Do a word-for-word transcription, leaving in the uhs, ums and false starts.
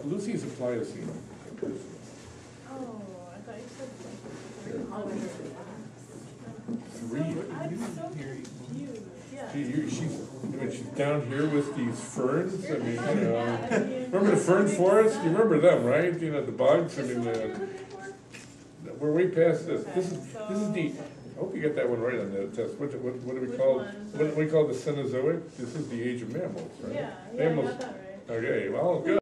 Lucy's a Pliocene. Oh, I thought you said something. Three. I'm so confused, yeah. She, you, she's, I mean, she's down here with these ferns, I mean, you know, Yeah, I mean, remember the fern forest? You remember them, right? You know, the bugs, I Is this mean, the one you're uh, looking for? we're way past this. Okay, This is, this is the, I hope you got that one right on the test. What, what, what do we Which call, one? what do we call the Cenozoic? This is the age of mammals, right? Yeah, yeah, I Mammals. got that right. Okay, well, good.